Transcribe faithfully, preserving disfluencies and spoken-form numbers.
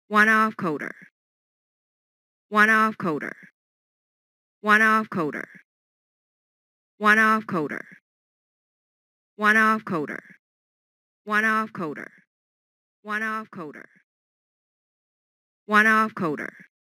one-off coder, one-off coder, one-off coder, one-off coder, one-off coder, one-off coder, one-off coder, one-off coder.